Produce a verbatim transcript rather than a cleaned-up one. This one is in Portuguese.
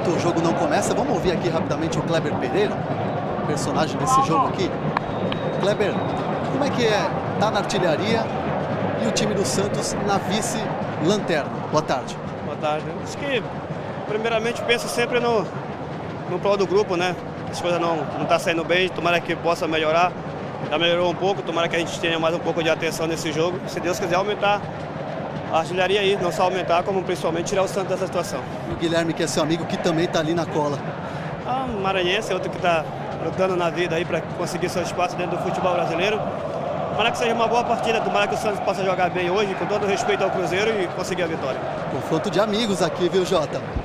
enquanto o jogo não começa, vamos ouvir aqui rapidamente o Kleber Pereira, personagem desse jogo aqui. Kleber, como é que é estar na artilharia e o time do Santos na vice-lanterna? Boa tarde. Boa tarde. Acho que, primeiramente, penso sempre no, no prol do grupo, né? As coisas não não tá saindo bem, tomara que possa melhorar. Já melhorou um pouco, tomara que a gente tenha mais um pouco de atenção nesse jogo. Se Deus quiser aumentar a artilharia aí, não só aumentar, como principalmente tirar o Santos dessa situação. E o Guilherme, que é seu amigo, que também está ali na cola. Ah, um maranhense, outro que está lutando na vida aí para conseguir seu espaço dentro do futebol brasileiro. Tomara que seja uma boa partida, tomara que o Santos possa jogar bem hoje, com todo respeito ao Cruzeiro, e conseguir a vitória. Confronto de amigos aqui, viu, Jota?